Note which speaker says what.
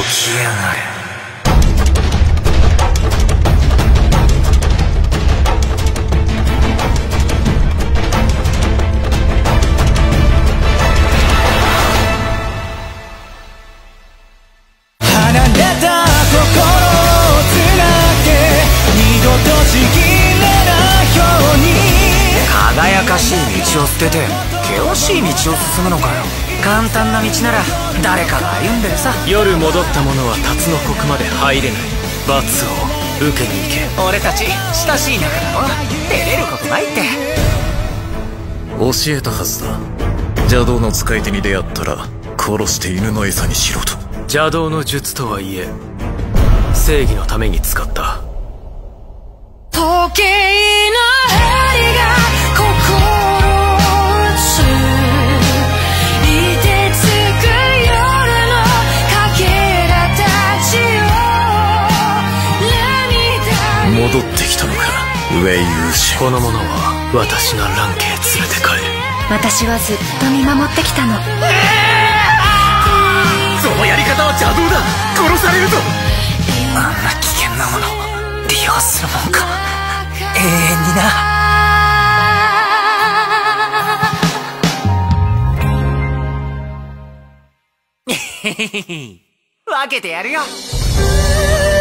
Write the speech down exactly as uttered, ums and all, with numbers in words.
Speaker 1: きやがれ。輝かしい道を捨てて険しい道を進むのかよ。簡単な道なら誰かが歩んでるさ。
Speaker 2: 夜戻った者は辰の国まで入れない。罰を受けに行け。
Speaker 1: 俺たち親しい仲だろ。照れることないって。
Speaker 3: 教えたはずだ。邪道の使い手に出会ったら殺して犬の餌にしろと。
Speaker 2: 邪道の術とはいえ正義のために使った。
Speaker 4: 時計の針が心を打つ。凍てつく夜のかけらたちを涙。
Speaker 3: 戻ってきたのかウェイユーシ。
Speaker 2: この者は私が蘭家へ連れて帰る。
Speaker 4: 私はずっと見守ってきたの。
Speaker 2: そのやり方は邪道だ。殺されるぞ。
Speaker 1: あんな危険なものを利用するもんか。永遠にな。へへへへ。分けてやるよ。